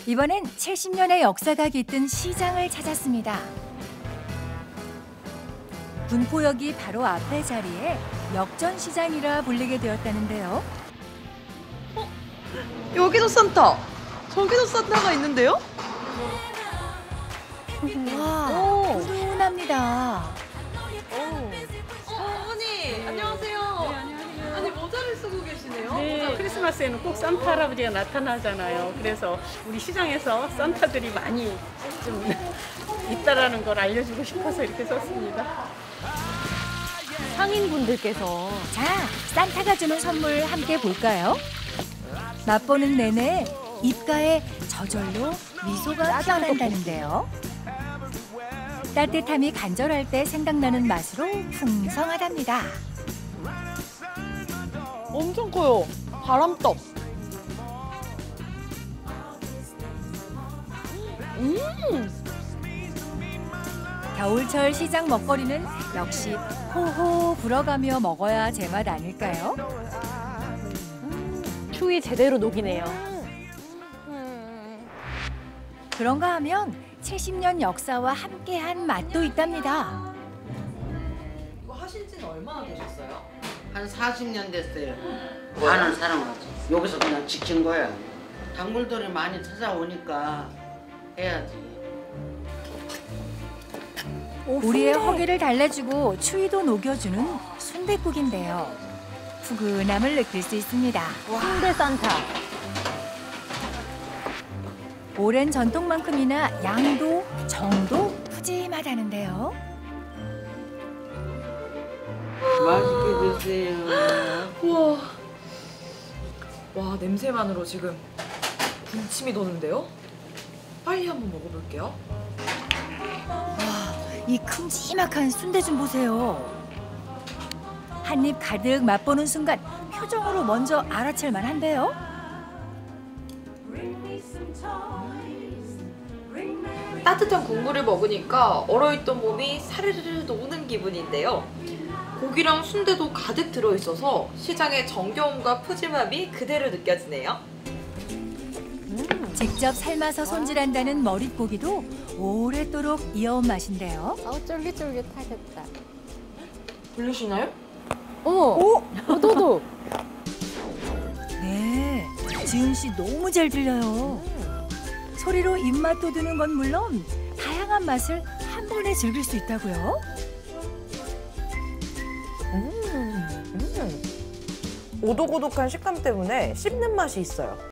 이번엔 70년의 역사가 깃든 시장을 찾았습니다. 군포역이 바로 앞에 자리에 역전시장이라 불리게 되었다는데요. 여기도 산타! 저기도 산타가 있는데요? 와, 훈훈합니다. 어머니, 안녕하세요. 네, 안녕하세요. 아니, 모자를 쓰고 계시네요? 네, 크리스마스에는 꼭 산타 할아버지가 나타나잖아요. 그래서 우리 시장에서 산타들이 많이 좀 있다라는 걸 알려주고 싶어서 이렇게 썼습니다. 상인분들께서 자, 산타가 주는 선물 함께 볼까요? 맛보는 내내 입가에 저절로 미소가 피어난다는데요. 따뜻함이 간절할 때 생각나는 맛으로 풍성하답니다. 엄청 커요. 바람떡. 겨울철 시장 먹거리는 역시 호호 불어가며 먹어야 제맛 아닐까요? 추위 제대로 녹이네요. 그런가 하면 70년 역사와 함께한 맛도 있답니다. 이거 하신 지는 얼마나 되셨어요? 한 40년 됐어요. 많은 사람하지. 여기서 그냥 지킨 거야. 단골들이 많이 찾아오니까 해야지. 우리의 허기를 달래주고 추위도 녹여주는 순댓국인데요. 푸근함을 느낄 수 있습니다. 순대 산타. 오랜 전통만큼이나 양도 정도 푸짐하다는데요. 맛있게 드세요. 우와. 와, 냄새만으로 지금 군침이 도는데요? 빨리 한번 먹어볼게요. 이 큼지막한 순대 좀 보세요. 한 입 가득 맛보는 순간 표정으로 먼저 알아챌 만한데요. 따뜻한 국물을 먹으니까 얼어있던 몸이 사르르르 녹는 기분인데요. 고기랑 순대도 가득 들어있어서 시장의 정겨움과 푸짐함이 그대로 느껴지네요. 직접 삶아서 손질한다는 머릿고기도 오랫도록 이어온 맛인데요. 쫄깃쫄깃하겠다. 들리시나요? 너도. 네, 지은 씨 너무 잘 들려요. 소리로 입맛 돋우는 건 물론 다양한 맛을 한 번에 즐길 수 있다고요. 오독오독한 식감 때문에 씹는 맛이 있어요.